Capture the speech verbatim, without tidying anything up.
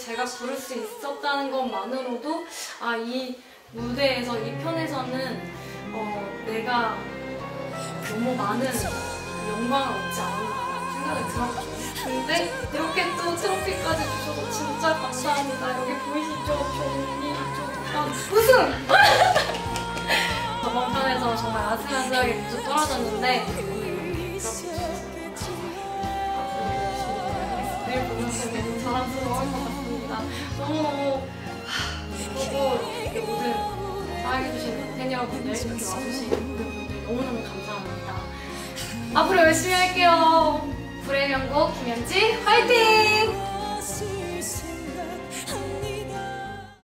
제가 부를 수 있었다는 것만으로도 아, 이 무대에서, 이 편에서는 어, 내가 너무 많은 영광을 얻지 않았나 생각이 들었죠. 근데 이렇게 또 트로피까지 주셔서 진짜 감사합니다. 여기 보이시죠? 종이, 조, 우승! 저번 편에서 정말 아슬아슬하게 계속 떨어졌는데 늘 보면서 너무 자랑스러워할 것 같습니다. 너무너무 예쁘고 이렇게 모든 사랑해주시는 팬 여러분들, 이렇게 와주신 분들 너무너무 감사합니다. 앞으로 열심히 할게요. 불의 명곡 김현지 화이팅!